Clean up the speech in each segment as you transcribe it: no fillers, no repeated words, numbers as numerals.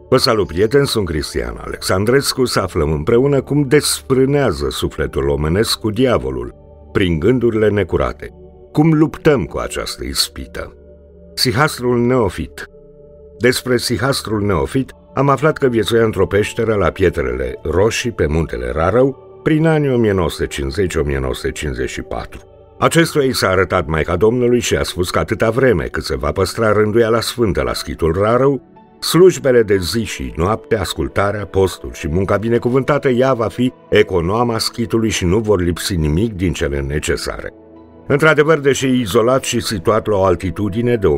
Vă salut, prieteni, sunt Cristian Alexandrescu, să aflăm împreună cum desfrânează sufletul omenesc cu diavolul, prin gândurile necurate. Cum luptăm cu această ispită? Sihastrul Neofit. Despre Sihastrul Neofit am aflat că viețuia într-o peșteră la Pietrele Roșii, pe muntele Rarău, prin anii 1950-1954. Acestuia i s-a arătat Maica Domnului și a spus că atâta vreme cât se va păstra rânduiala sfântă la schitul Rarău, slujbele de zi și noapte, ascultarea, postul și munca binecuvântată, ea va fi econoama schitului și nu vor lipsi nimic din cele necesare. Într-adevăr, deși izolat și situat la o altitudine de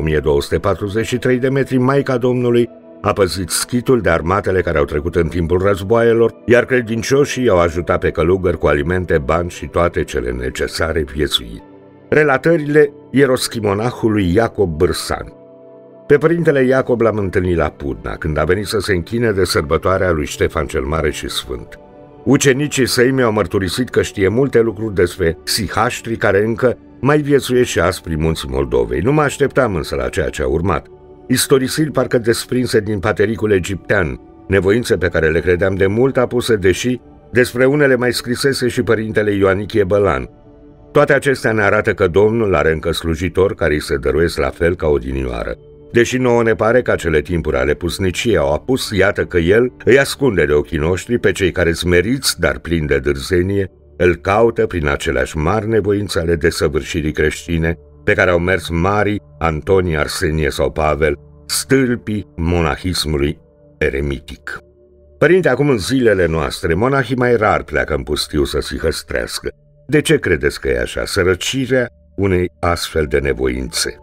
1243 de metri, Maica Domnului a păzit schitul de armatele care au trecut în timpul războaielor, iar credincioșii i-au ajutat pe călugări cu alimente, bani și toate cele necesare viețuit. Relatările ieroschimonahului Iacob Bârsan. Pe părintele Iacob l-am întâlnit la Pudna, când a venit să se închine de sărbătoarea lui Ștefan cel Mare și Sfânt. Ucenicii săi mi-au mărturisit că știe multe lucruri despre sihaștrii care încă mai viețuiesc și azi prin munții Moldovei. Nu mă așteptam însă la ceea ce a urmat. Istorisiri parcă desprinse din patericul egiptean, nevoințe pe care le credeam de mult apuse, deși despre unele mai scrisese și părintele Ioanichie Bălan. Toate acestea ne arată că Domnul are încă slujitori care îi se dăruiesc la fel ca odinioară. Deși nouă ne pare că acele timpuri ale pusniciei au apus, iată că El îi ascunde de ochii noștri pe cei care smeriți, dar plini de dârzenie, îl caută prin aceleași mari nevoințe ale desăvârșirii creștine pe care au mers marii Antonie, Arsenie sau Pavel, stâlpii monahismului eremitic. Părinte, acum în zilele noastre, monahii mai rar pleacă în pustiu să sihăstrească. De ce credeți că e așa? Sărăcirea unei astfel de nevoințe.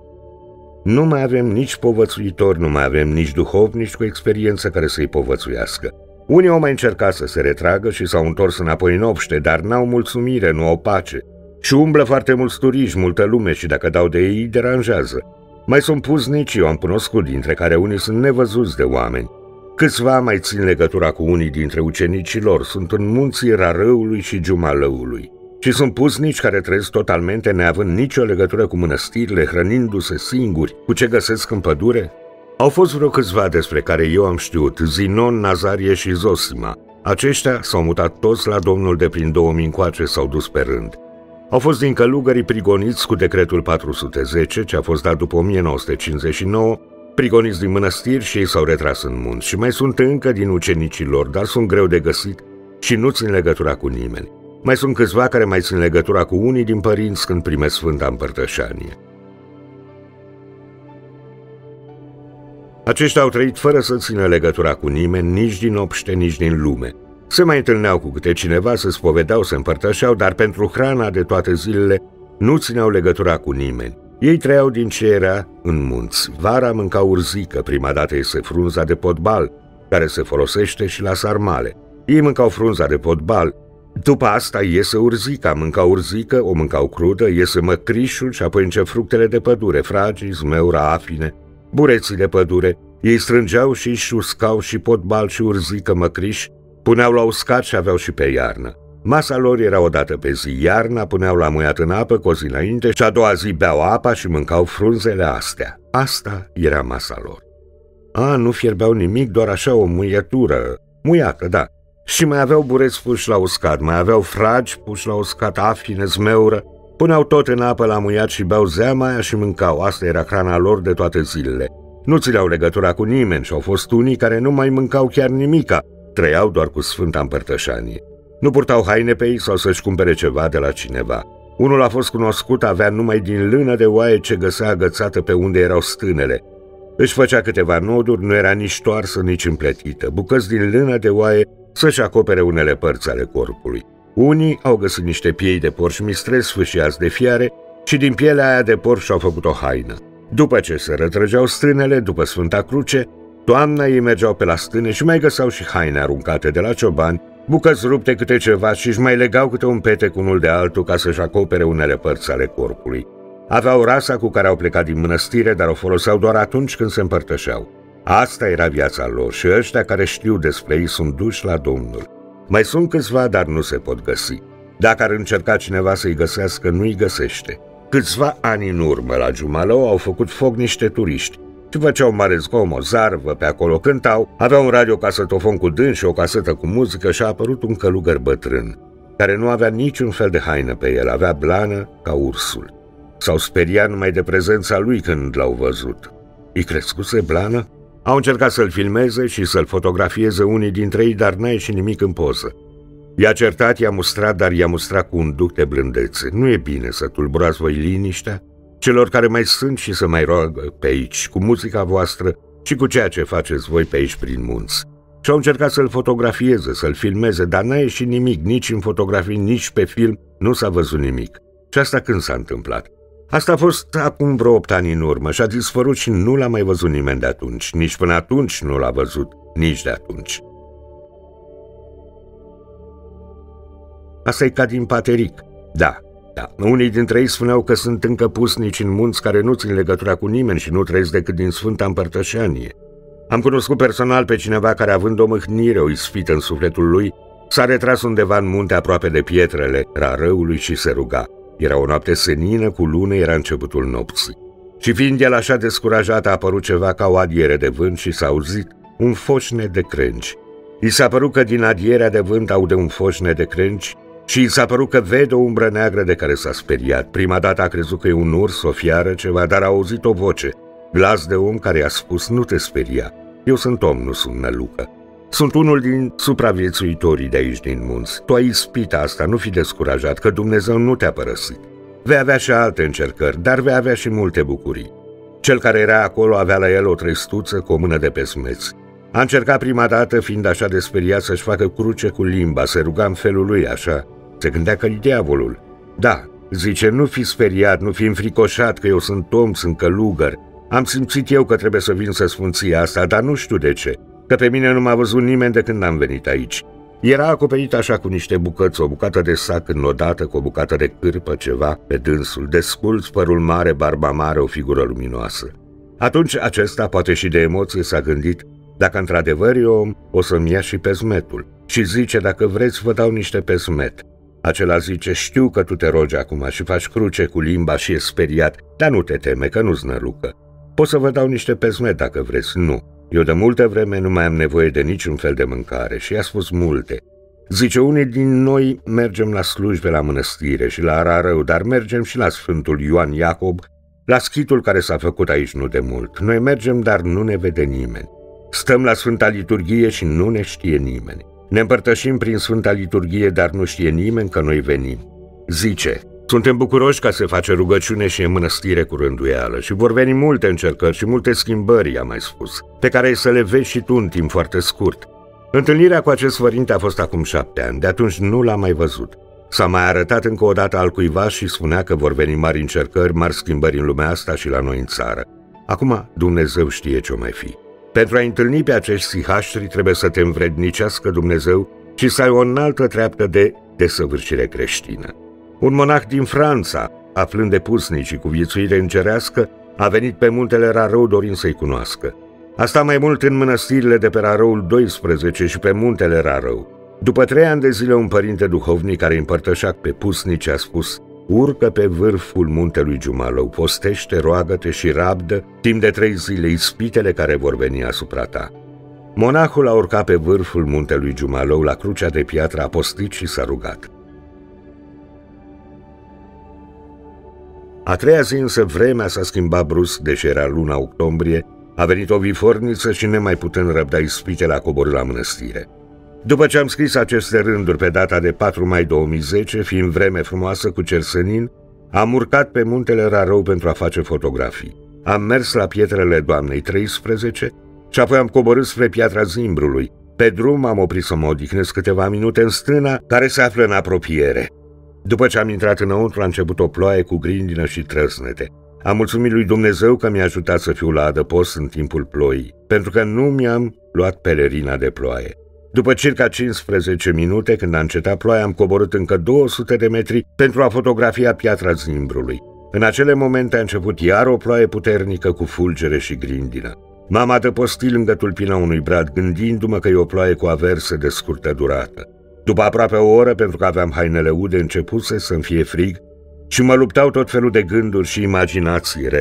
Nu mai avem nici povățuitori, nu mai avem nici duhovnici cu experiență care să-i povățuiască. Unii au mai încercat să se retragă și s-au întors înapoi în obște, dar n-au mulțumire, nu au pace. Și umblă foarte mulți turiști, multă lume și dacă dau de ei, deranjează. Mai sunt puznici, eu am cunoscut, dintre care unii sunt nevăzuți de oameni. Câțiva mai țin legătura cu unii dintre ucenicii lor, sunt în munții Rarăului și Giumalăului. Și sunt puznici care trăiesc totalmente neavând nicio legătură cu mănăstirile, hrănindu-se singuri cu ce găsesc în pădure? Au fost vreo câțiva despre care eu am știut, Zinon, Nazarie și Zosima. Aceștia s-au mutat toți la Domnul de prin 2000 încoace, s-au dus pe rând. Au fost din călugării prigoniți cu decretul 410, ce a fost dat după 1959, prigoniți din mănăstiri și ei s-au retras în munți. Și mai sunt încă din ucenicii lor, dar sunt greu de găsit și nu țin legătura cu nimeni. Mai sunt câțiva care mai țin legătura cu unii din părinți când primesc Sfânta Împărtășanie. Aceștia au trăit fără să țină legătura cu nimeni, nici din obște, nici din lume. Se mai întâlneau cu câte cineva, se spovedeau, se împărtășeau, dar pentru hrana de toate zilele nu țineau legătura cu nimeni. Ei trăiau din ce era în munți. Vara mâncau urzică, prima dată este frunza de potbal, care se folosește și la sarmale. Ei mâncau frunza de potbal. După asta iese urzica, mâncau urzică, o mâncau crudă, iese măcrișul și apoi încep fructele de pădure, fragii, zmeura, afine, bureții de pădure. Ei strângeau și își uscau și potbal și urzică, măcriș, puneau la uscat și aveau și pe iarnă. Masa lor era o dată pe zi, iarna puneau la muiat în apă cu o zi înainte și a doua zi beau apa și mâncau frunzele astea. Asta era masa lor. Nu fierbeau nimic, doar așa o muiată, da. Și mai aveau bureți puși la uscat, mai aveau fragi puși la uscat, afine, zmeură, puneau tot în apă la muiat și beau zeama aia și mâncau. Asta era hrana lor de toate zilele. Nu țineau legătura cu nimeni și au fost unii care nu mai mâncau chiar nimica, trăiau doar cu Sfânta Împărtășanie. Nu purtau haine pe ei sau să-și cumpere ceva de la cineva. Unul a fost cunoscut, avea numai din lână de oaie ce găsea agățată pe unde erau stânele. Își făcea câteva noduri, nu era nici toarsă, nici împletită, bucăți din lână de oaie să-și acopere unele părți ale corpului. Unii au găsit niște piei de porci mistres sfâșiați de fiare și din pielea aia de porc și-au făcut o haină. După ce se retrăgeau stânele, după Sfânta Cruce, toamna ei mergeau pe la stâne și mai găseau și haine aruncate de la ciobani, bucăți rupte câte ceva și își mai legau câte un pete cu unul de altul ca să-și acopere unele părți ale corpului. Aveau rasa cu care au plecat din mănăstire, dar o foloseau doar atunci când se împărtășeau. Asta era viața lor și ăștia care știu despre ei sunt duși la Domnul. Mai sunt câțiva, dar nu se pot găsi. Dacă ar încerca cineva să-i găsească, nu-i găsește. Câțiva ani în urmă, la Giumalău, au făcut foc niște turiști. și făceau mare zgomot, zarvă, pe acolo cântau, aveau un radiocasetofon cu dâns și o casetă cu muzică și a apărut un călugăr bătrân, care nu avea niciun fel de haină pe el, avea blană ca ursul. S-au speriat numai de prezența lui când l-au văzut. Îi crescuse blană? Au încercat să-l filmeze și să-l fotografieze unii dintre ei, dar n-a ieșit nimic în poză. I-a certat, i-a mustrat, dar i-a mustrat cu un duc de blândețe. Nu e bine să tulburați voi liniștea celor care mai sunt și să mai roagă pe aici, cu muzica voastră și cu ceea ce faceți voi pe aici prin munți. Și au încercat să-l fotografieze, să-l filmeze, dar n-a ieșit nimic, nici în fotografii, nici pe film, nu s-a văzut nimic. Și asta când s-a întâmplat? Asta a fost acum vreo 8 ani în urmă și a dispărut și nu l-a mai văzut nimeni de atunci. Nici până atunci nu l-a văzut, nici de atunci. Asta e ca din Pateric. Da. Unii dintre ei spuneau că sunt încă pusnici în munți care nu țin legătura cu nimeni și nu trăiesc decât din Sfânta Împărtășanie. Am cunoscut personal pe cineva care, având o mâhnire, o ispită în sufletul lui, s-a retras undeva în munte aproape de pietrele Rarăului și se ruga. Era o noapte senină cu lună, era începutul nopții. Și fiind el așa descurajat, a apărut ceva ca o adiere de vânt și s-a auzit un foșnet de crengi. I s-a părut că din adierea de vânt aude un foșnet de crengi și i s-a părut că vede o umbră neagră de care s-a speriat. Prima dată a crezut că e un urs, o fiară, ceva, dar a auzit o voce, glas de om care i-a spus: nu te speria, eu sunt om, nu sunt nălucă. Sunt unul din supraviețuitorii de aici din munți. Tu ai ispita asta, nu fi descurajat, că Dumnezeu nu te-a părăsit. Vei avea și alte încercări, dar vei avea și multe bucurii. Cel care era acolo avea la el o trăistuță cu o mână de pesmeți. A încercat prima dată, fiind așa de speriat, să-și facă cruce cu limba, se ruga în felul lui așa. Se gândea că-i diavolul. Da, zice, nu fi speriat, nu fi înfricoșat, că eu sunt om, sunt călugăr. Am simțit eu că trebuie să vin să spun ție asta, dar nu știu de ce, că pe mine nu m-a văzut nimeni de când am venit aici. Era acoperit așa cu niște bucăți, o bucată de sac înodată cu o bucată de cârpă, ceva pe dânsul, desculț, părul mare, barba mare, o figură luminoasă. Atunci acesta, poate și de emoție, s-a gândit: dacă într-adevăr e om, o să-mi ia și pesmetul. Și zice: dacă vreți, vă dau niște pesmet. Acela zice: știu că tu te rogi acum și faci cruce cu limba și e speriat, dar nu te teme, că nu-ți nălucă. Pot să vă dau niște pesmet dacă vreți. Nu. Eu de multă vreme nu mai am nevoie de niciun fel de mâncare. Și i-a spus multe. Zice: unii din noi mergem la slujbe la mănăstire și la Rarău, dar mergem și la Sfântul Ioan Iacob, la schitul care s-a făcut aici nu de mult. Noi mergem, dar nu ne vede nimeni. Stăm la Sfânta Liturghie și nu ne știe nimeni. Ne împărtășim prin Sfânta Liturghie, dar nu știe nimeni că noi venim. Zice: suntem bucuroși că se face rugăciune și e mănăstire cu rânduială și vor veni multe încercări și multe schimbări, i-a mai spus, pe care ai să le vezi și tu în timp foarte scurt. Întâlnirea cu acest părinte a fost acum 7 ani, de atunci nu l-a mai văzut. S-a mai arătat încă o dată altcuiva și spunea că vor veni mari încercări, mari schimbări în lumea asta și la noi în țară. Acum Dumnezeu știe ce-o mai fi. Pentru a întâlni pe acești sihaștri trebuie să te învrednicească Dumnezeu și să ai o înaltă treaptă de desăvârșire creștină. Un monah din Franța, aflând de pusnicii cu viețuire îngerească, a venit pe muntele Rarău dorind să-i cunoască. A stat mai mult în mănăstirile de pe Rarăul 12 și pe muntele Rarău. După 3 ani de zile, un părinte duhovnic care împărtășea pe pusnici a spus: urcă pe vârful muntelui Giumalău, postește, roagă-te și rabdă timp de 3 zile ispitele care vor veni asupra ta. Monahul a urcat pe vârful muntelui Giumalău la crucea de piatră, a postit și s-a rugat. A 3-a zi însă vremea s-a schimbat brusc, deși era luna octombrie, a venit o viforniță și nemai putând răbda ispitele a coborât la mănăstire. După ce am scris aceste rânduri pe data de 4 mai 2010, fiind vreme frumoasă cu cer senin, am urcat pe muntele Rarău pentru a face fotografii. Am mers la pietrele Doamnei 13 și apoi am coborât spre Piatra Zimbrului. Pe drum am oprit să mă odihnesc câteva minute în stâna care se află în apropiere. După ce am intrat înăuntru, a început o ploaie cu grindină și trăsnete. Am mulțumit lui Dumnezeu că mi-a ajutat să fiu la adăpost în timpul ploii, pentru că nu mi-am luat pelerina de ploaie. După circa 15 minute, când a încetat ploaia, am coborât încă 200 de metri pentru a fotografia Piatra Zimbrului. În acele momente a început iar o ploaie puternică cu fulgere și grindină. M-am adăpostit lângă tulpina unui brad, gândindu-mă că e o ploaie cu averse de scurtă durată. După aproape o oră, pentru că aveam hainele ude, începuse să-mi fie frig și mă luptau tot felul de gânduri și imaginații rele.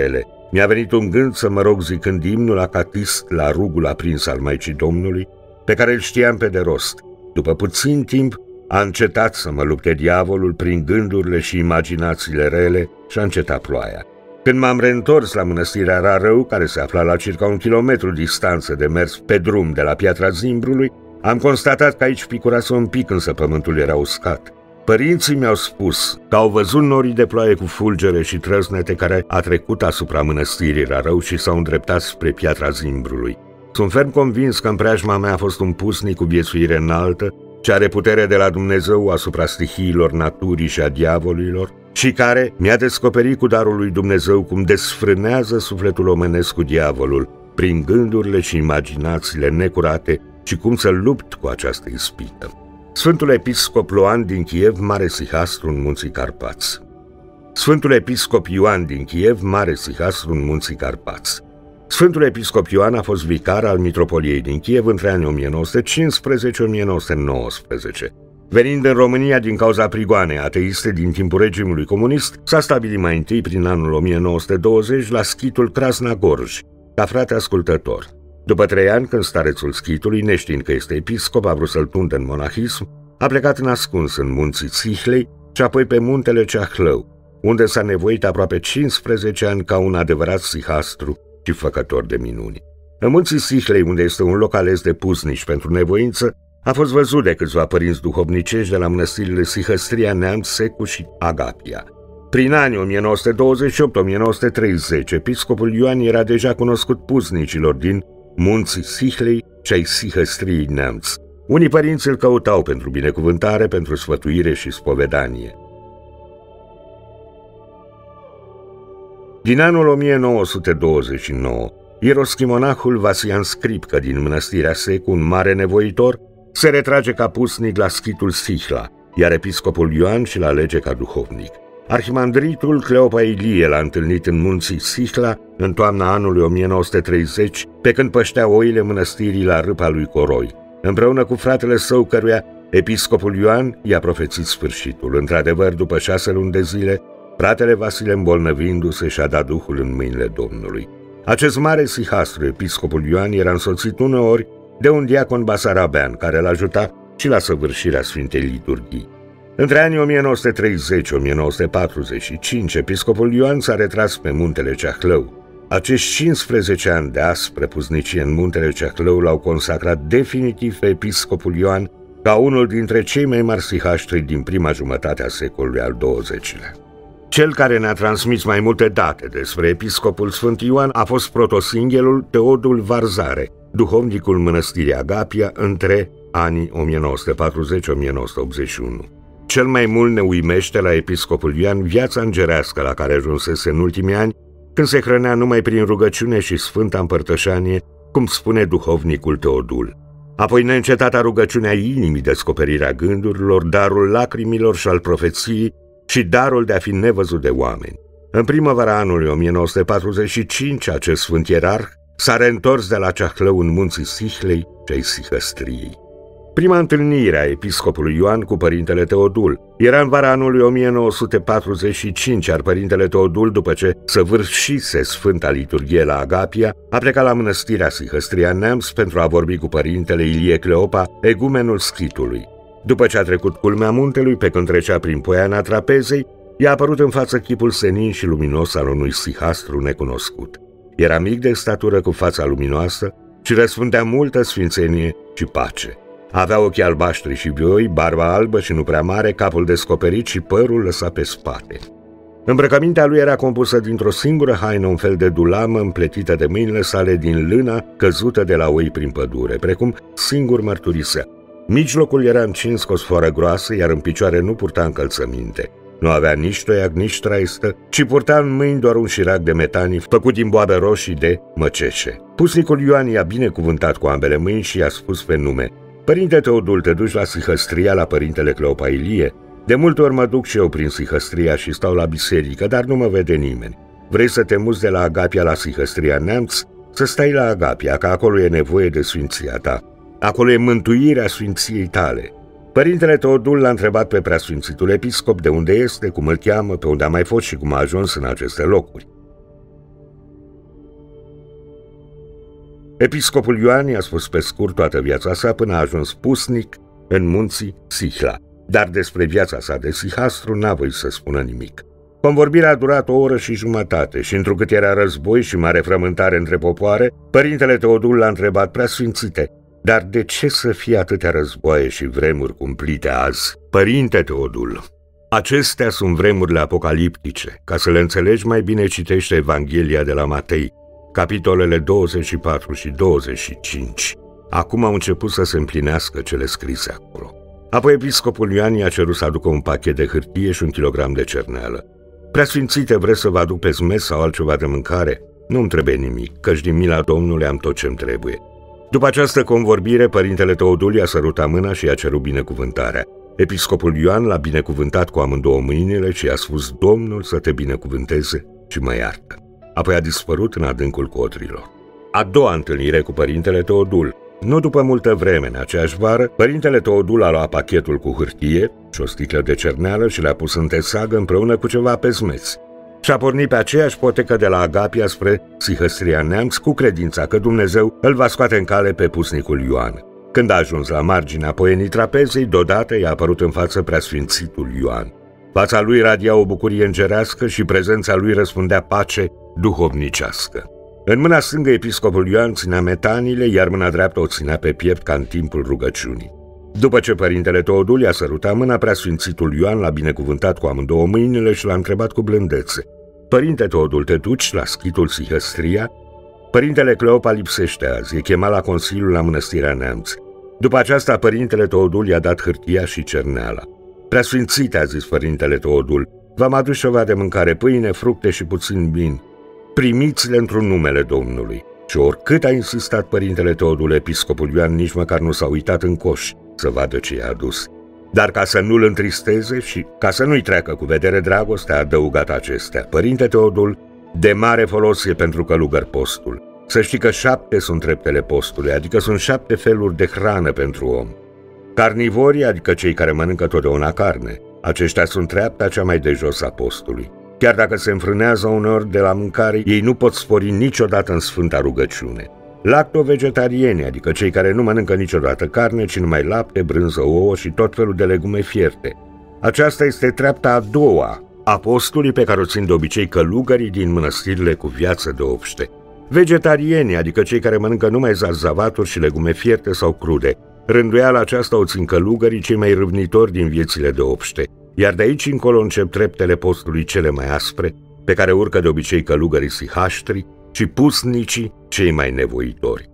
Mi-a venit un gând să mă rog zicând imnul acatist la rugul aprins al Maicii Domnului, pe care îl știam pe de rost. După puțin timp, a încetat să mă lupte diavolul prin gândurile și imaginațiile rele și a încetat ploaia. Când m-am reîntors la mănăstirea Rarău, care se afla la circa 1 kilometru distanță de mers pe drum de la Piatra Zimbrului, am constatat că aici picurase un pic, însă pământul era uscat. Părinții mi-au spus că au văzut norii de ploaie cu fulgere și trăsnete care a trecut asupra mănăstirii Rarău și s-au îndreptat spre Piatra Zimbrului. Sunt ferm convins că în preajma mea a fost un pusnic cu viețuire înaltă, ce are putere de la Dumnezeu asupra stihiilor naturii și a diavolilor și care mi-a descoperit cu darul lui Dumnezeu cum desfrânează sufletul omenesc cu diavolul prin gândurile și imaginațiile necurate și cum să lupt cu această ispită. Sfântul Episcop Ioan din Kiev, mare sihastru în Munții Carpați. Sfântul Episcop Ioan din Kiev, mare sihastru în Munții Carpați. Sfântul Episcop Ioan a fost vicar al Mitropoliei din Kiev între anii 1915-1919. Venind în România din cauza prigoanei ateiste din timpul regimului comunist, s-a stabilit mai întâi prin anul 1920 la schitul Crasna Gorj, ca frate ascultător. După 3 ani, când starețul schitului, neștiind că este episcop, a vrut să-l tundă în monahism, a plecat ascuns în munții Țihlei și apoi pe muntele Ceahlău, unde s-a nevoit aproape 15 ani ca un adevărat sihastru și făcător de minuni. În munții Țihlei, unde este un loc ales de pusnici pentru nevoință, a fost văzut de câțiva părinți duhovnicești de la mănăstirile Sihăstria, Neamț, Secu și Agapia. Prin anii 1928-1930, episcopul Ioan era deja cunoscut pusnicilor din munții Țihlei și ai Sihăstriei Neamț. Unii părinți îl căutau pentru binecuvântare, pentru sfătuire și spovedanie. Din anul 1929, ieroschimonahul Vasian Scripcă din mănăstirea Secu, un mare nevoitor, se retrage ca pusnic la schitul Sihla, iar episcopul Ioan și-l alege ca duhovnic. Arhimandritul Cleopa Ilie l-a întâlnit în munții Sihla în toamna anului 1930, pe când păștea oile mănăstirii la râpa lui Coroi, împreună cu fratele său căruia episcopul Ioan i-a profețit sfârșitul. Într-adevăr, după 6 luni de zile, fratele Vasile, îmbolnăvindu-se, și-a dat Duhul în mâinile Domnului. Acest mare sihastru, episcopul Ioan, era însoțit uneori de un diacon basarabean, care l-a ajutat și la săvârșirea Sfintei Liturghii. Între anii 1930-1945, episcopul Ioan s-a retras pe muntele Ceahlău. Acești 15 ani de aspră pusnicie în muntele Ceahlău l-au consacrat definitiv pe episcopul Ioan ca unul dintre cei mai mari sihaștri din prima jumătate a secolului al XX-lea. Cel care ne-a transmis mai multe date despre episcopul Sfânt Ioan a fost protosinghelul Teodul Varzare, duhovnicul mănăstirii Agapia între anii 1940-1981. Cel mai mult ne uimește la episcopul Ioan viața îngerească la care ajunsese în ultimii ani, când se hrănea numai prin rugăciune și sfânta împărtășanie, cum spune duhovnicul Teodul. Apoi neîncetata rugăciunea inimii, descoperirea gândurilor, darul lacrimilor și al profeției și darul de a fi nevăzut de oameni. În primăvara anului 1945, acest sfânt ierarh s-a reîntors de la Ceahlău în munții Sihlei și ai Sihăstriei. Prima întâlnire a episcopului Ioan cu părintele Teodul era în vara anului 1945, iar părintele Teodul, după ce săvârșise Sfânta Liturghie la Agapia, a plecat la mănăstirea Sihăstria Neamț pentru a vorbi cu părintele Ilie Cleopa, egumenul schitului. După ce a trecut culmea muntelui, pe când trecea prin poiana trapezei, i-a apărut în față chipul senin și luminos al unui sihastru necunoscut. Era mic de statură, cu fața luminoasă și răspundea multă sfințenie și pace. Avea ochii albaștri și vioi, barba albă și nu prea mare, capul descoperit și părul lăsat pe spate. Îmbrăcămintea lui era compusă dintr-o singură haină, un fel de dulamă împletită de mâinile sale din lână căzută de la oi prin pădure, precum singur mărturisea. Mijlocul era încins cu o sfoară groasă, iar în picioare nu purta încălțăminte. Nu avea nici toiac, nici traistă, ci purta în mâini doar un șirac de metanii făcut din boabe roșii de măceșe. Pusnicul Ioan i-a binecuvântat cu ambele mâini și i-a spus pe nume: Părinte Teodul, te duci la Sihăstria, la părintele Cleopa Ilie? De multe ori mă duc și eu prin Sihăstria și stau la biserică, dar nu mă vede nimeni. Vrei să te muți de la Agapia la Sihăstria Neamț? Să stai la Agapia, că acolo e nevoie de sfinția ta. Acolo e mântuirea sfinției tale. Părintele Teodul l-a întrebat pe preasfințitul episcop de unde este, cum îl cheamă, pe unde a mai fost și cum a ajuns în aceste locuri. Episcopul Ioan i-a spus pe scurt toată viața sa până a ajuns pusnic în munții Sihla, dar despre viața sa de sihastru n-a voit să spună nimic. Convorbirea a durat 1 oră și jumătate și întrucât era război și mare frământare între popoare, părintele Teodul l-a întrebat: Preasfințite, dar de ce să fie atâtea războaie și vremuri cumplite azi? Părinte Teodul, acestea sunt vremurile apocaliptice. Ca să le înțelegi mai bine, citește Evanghelia de la Matei, capitolele 24 și 25. Acum au început să se împlinească cele scrise acolo. Apoi episcopul Ioan i-a cerut să aducă un pachet de hârtie și 1 kilogram de cerneală. Preasfințite, vreți să vă aduc pe zmes sau altceva de mâncare? Nu-mi trebuie nimic, căci din mila Domnului am tot ce-mi trebuie. După această convorbire, părintele Teodul i-a sărutat mâna și i-a cerut binecuvântarea. Episcopul Ioan l-a binecuvântat cu amândouă mâinile și i-a spus: Domnul să te binecuvânteze și mă iartă. Apoi a dispărut în adâncul codrilor. A doua întâlnire cu părintele Teodul. Nu după multă vreme, în aceeași vară, părintele Teodul a luat pachetul cu hârtie și o sticlă de cerneală și le-a pus în tesagă împreună cu ceva pe zmeți. Și-a pornit pe aceeași potecă de la Agapia spre Sihăstria Neamț, cu credința că Dumnezeu îl va scoate în cale pe pusnicul Ioan. Când a ajuns la marginea poienii trapezei, deodată i-a apărut în față preasfințitul Ioan. Fața lui radia o bucurie îngerească și prezența lui răspundea pace duhovnicească. În mâna stângă episcopul Ioan ținea metanile, iar mâna dreaptă o ținea pe piept ca în timpul rugăciunii. După ce părintele Teodul i-a sărutat mâna, preasfințitul Ioan l-a binecuvântat cu amândouă mâinile și l-a întrebat cu blândețe: Părinte Teodul, te duci la schitul Sihăstria? Părintele Cleopa lipsește azi, e chemat la consiliul la mănăstirea Neamț. După aceasta, părintele Teodul i-a dat hârtia și cerneala. Preasfințite, a zis părintele Teodul, v-am adus ceva de mâncare, pâine, fructe și puțin vin. Primiți-le într-un numele Domnului. Și oricât a insistat părintele Teodul, episcopul Ioan nici măcar nu s-a uitat în coș să vadă ce i-a adus. Dar ca să nu-l întristeze și ca să nu-i treacă cu vedere dragostea, a adăugat acestea: Părinte Teodul, de mare folos e pentru călugăr postul. Să știi că 7 sunt treptele postului, adică sunt 7 feluri de hrană pentru om. Carnivorii, adică cei care mănâncă totdeauna carne, aceștia sunt treapta cea mai de jos a postului. Chiar dacă se înfrânează uneori de la mâncare, ei nu pot spori niciodată în sfânta rugăciune. Lacto-vegetarieni, adică cei care nu mănâncă niciodată carne, ci numai lapte, brânză, ouă și tot felul de legume fierte. Aceasta este treapta a doua a postului, pe care o țin de obicei călugării din mănăstirile cu viață de obște. Vegetarieni, adică cei care mănâncă numai zarzavaturi și legume fierte sau crude. Rânduiala aceasta o țin călugării cei mai râvnitori din viețile de obște. Iar de aici încolo încep treptele postului cele mai aspre, pe care urcă de obicei călugării sihaștri și pusnicii cei mai nevoitori.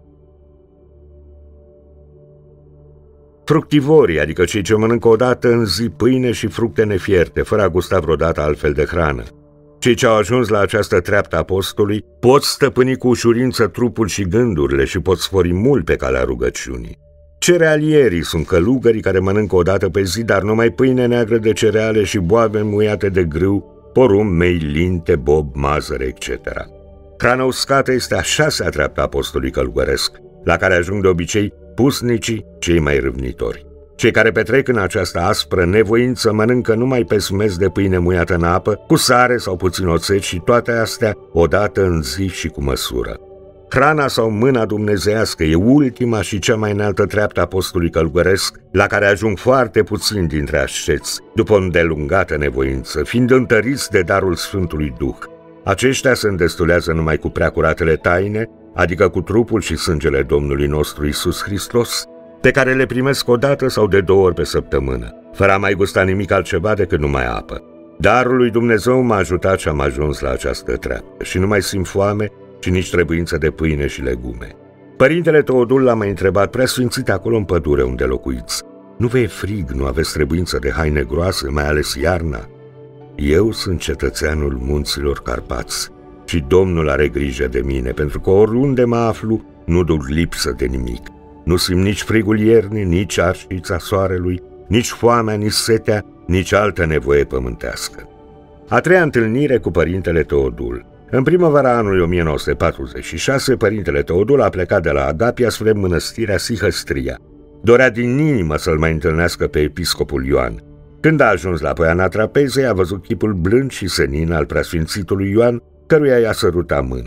Fructivorii, adică cei ce mănâncă o dată în zi pâine și fructe nefierte, fără a gusta vreodată altfel de hrană. Cei ce au ajuns la această treaptă a postului pot stăpâni cu ușurință trupul și gândurile și pot spori mult pe calea rugăciunii. Cerealierii sunt călugării care mănâncă o dată pe zi, dar numai pâine neagră de cereale și boabe muiate de grâu, porumb, mei, linte, bob, mazăre, etc. Hrana uscată este a 6-a treaptă a postului călugăresc, la care ajung de obicei pusnicii cei mai râvnitori. Cei care petrec în această aspră nevoință mănâncă numai pe smez de pâine muiată în apă, cu sare sau puțin oțet și toate astea odată în zi și cu măsură. Hrana sau mâna dumnezeiască e ultima și cea mai înaltă treaptă a postului călugăresc, la care ajung foarte puțini dintre asceți, după o îndelungată nevoință, fiind întăriți de darul Sfântului Duh. Aceștia se îndestulează numai cu preacuratele taine, adică cu trupul și sângele Domnului nostru Iisus Hristos, pe care le primesc o dată sau de 2 ori pe săptămână, fără a mai gusta nimic altceva decât numai apă. Darul lui Dumnezeu m-a ajutat și am ajuns la această treaptă și nu mai simt foame și nici trebuință de pâine și legume. Părintele Teodul l-a mai întrebat: Preasfințite, acolo în pădure unde locuiți, nu vă e frig, nu aveți trebuință de haine groase, mai ales iarna? Eu sunt cetățeanul munților Carpați și Domnul are grijă de mine, pentru că oriunde mă aflu nu duc lipsă de nimic. Nu simt nici frigul iernii, nici arșița soarelui, nici foamea, nici setea, nici altă nevoie pământească. A 3-a întâlnire cu părintele Teodul. În primăvara anului 1946, părintele Teodul a plecat de la Agapia spre mănăstirea Sihăstria. Dorea din inimă să-l mai întâlnească pe episcopul Ioan. Când a ajuns la poiana trapezei, a văzut chipul blând și senin al preasfințitului Ioan, căruia i-a sărutat mâna.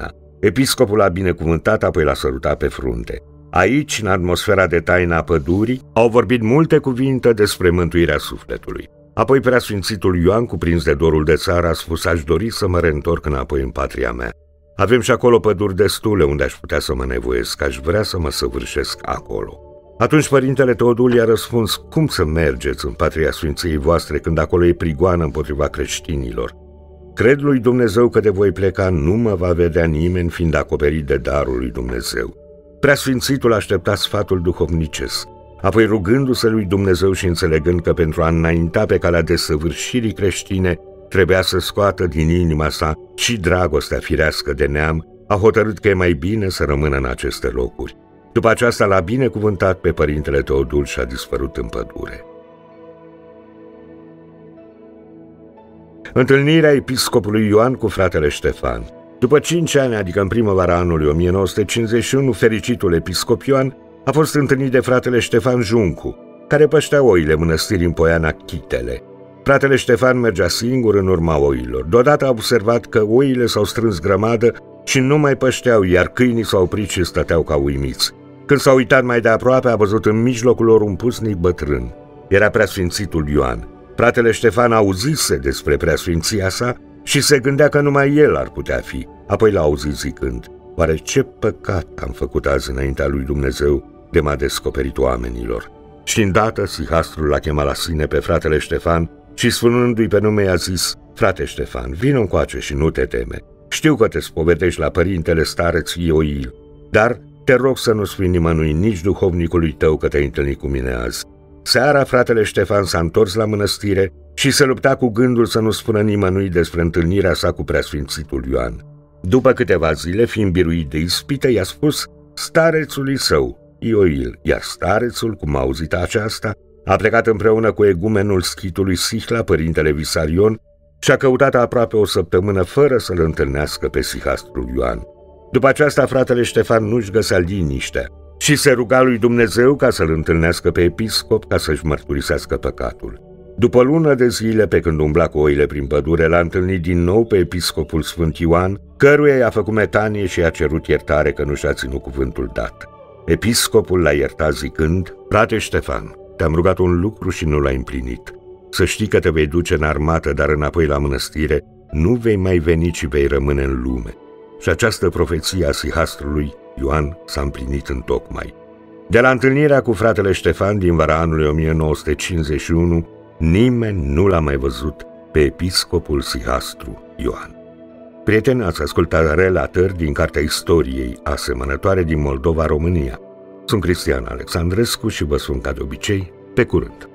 Episcopul a binecuvântat, apoi l-a sărutat pe frunte. Aici, în atmosfera de taină a pădurii, au vorbit multe cuvinte despre mântuirea sufletului. Apoi preasfințitul Ioan, cuprins de dorul de țară, a spus: aș dori să mă reîntorc înapoi în patria mea. Avem și acolo păduri destule unde aș putea să mă nevoiesc, aș vrea să mă săvârșesc acolo. Atunci părintele Teodul i-a răspuns: cum să mergeți în patria sfinției voastre când acolo e prigoană împotriva creștinilor? Cred lui Dumnezeu că de voi pleca nu mă va vedea nimeni, fiind acoperit de darul lui Dumnezeu. Preasfințitul aștepta sfatul duhovnicesc. Apoi, rugându-se lui Dumnezeu și înțelegând că pentru a înainta pe calea desăvârșirii creștine trebuia să scoată din inima sa și dragostea firească de neam, a hotărât că e mai bine să rămână în aceste locuri. După aceasta l-a binecuvântat pe părintele Teodul și a dispărut în pădure. Întâlnirea episcopului Ioan cu fratele Ștefan. După 5 ani, adică în primăvara anului 1951, fericitul episcop Ioan a fost întâlnit de fratele Ștefan Juncu, care păștea oile mănăstirii în Poiana Chitele. Fratele Ștefan mergea singur în urma oilor. Deodată a observat că oile s-au strâns grămadă și nu mai pășteau, iar câinii s-au oprit și stăteau ca uimiți. Când s-a uitat mai de aproape, a văzut în mijlocul lor un pusnic bătrân. Era preasfințitul Ioan. Fratele Ștefan auzise despre preasfinția sa și se gândea că numai el ar putea fi. Apoi l-a auzit zicând: oare ce păcat am făcut azi înaintea lui Dumnezeu de m-a descoperit oamenilor? Și îndată Sihastrul l-a chemat la sine pe fratele Ștefan și, spunându-i pe nume, i-a zis: frate Ștefan, vino încoace și nu te teme. Știu că te spovedești la părintele stareț Ioil, dar te rog să nu spui nimănui, nici duhovnicului tău, că te-ai întâlnit cu mine azi. Seara fratele Ștefan s-a întors la mănăstire și se lupta cu gândul să nu spună nimănui despre întâlnirea sa cu preasfințitul Ioan. După câteva zile, fiind biruit de ispită, i-a spus starețului său, Ioil, iar starețul, cum a auzit aceasta, a plecat împreună cu egumenul schitului Sihla, părintele Visarion, și a căutat aproape o săptămână fără să-l întâlnească pe Sihastrul Ioan. După aceasta, fratele Ștefan nu-și găsea liniștea și se ruga lui Dumnezeu ca să-l întâlnească pe episcop, ca să-și mărturisească păcatul. După o lună de zile, pe când umbla cu oile prin pădure, l-a întâlnit din nou pe episcopul Sfânt Ioan, căruia i-a făcut metanie și i-a cerut iertare că nu și-a ținut cuvântul dat. Episcopul l-a iertat zicând: frate Ștefan, te-am rugat un lucru și nu l-ai împlinit. Să știi că te vei duce în armată, dar înapoi la mănăstire nu vei mai veni, ci vei rămâne în lume. Și această profeție a Sihastrului Ioan s-a împlinit întocmai. De la întâlnirea cu fratele Ștefan din vara anului 1951, nimeni nu l-a mai văzut pe episcopul Sihastru Ioan. Prieteni, ați ascultat relatări din Cartea Istoriei asemănătoare din Moldova-România. Sunt Cristian Alexandrescu și vă spun ca de obicei, pe curând!